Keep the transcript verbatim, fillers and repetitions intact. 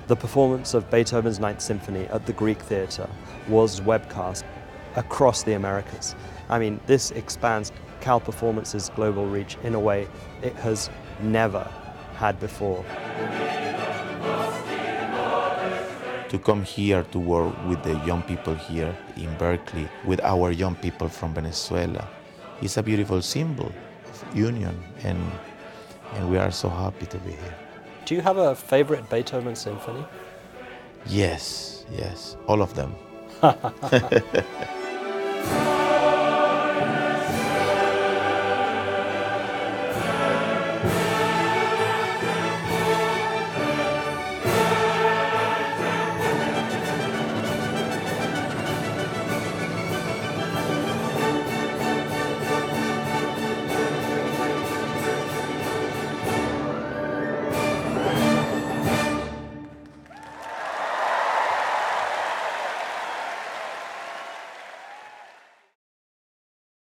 The performance of Beethoven's Ninth Symphony at the Greek Theatre was webcast across the Americas. I mean, this expands Cal Performance's global reach in a way it has never had before. To come here to work with the young people here in Berkeley, with our young people from Venezuela, is a beautiful symbol of union, and, and we are so happy to be here. Do you have a favorite Beethoven symphony? Yes, yes, all of them.